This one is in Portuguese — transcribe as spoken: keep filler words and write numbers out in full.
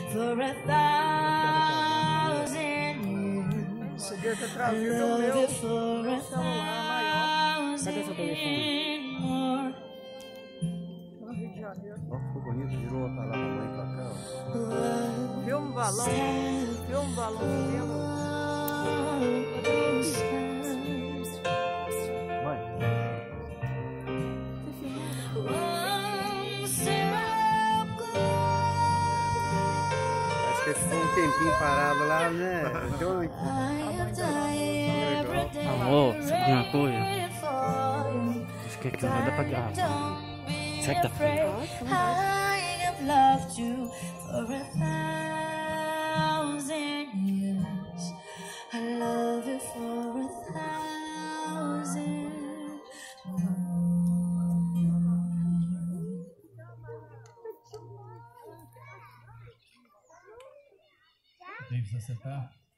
for a thousand years. I love you for a thousand more. Ó, ficou bonito, virou a palavra mãe pra cá, ó. Filma um balão, filma um balão subindo. Mãe. Acho que ficou um tempinho parado lá, né? Então, Amor, sabe de uma coisa? Acho que aqui não vai dar pra gravar. Será que tá frio? I have loved you for a thousand years. I love you for a thousand more. Tem que acertar?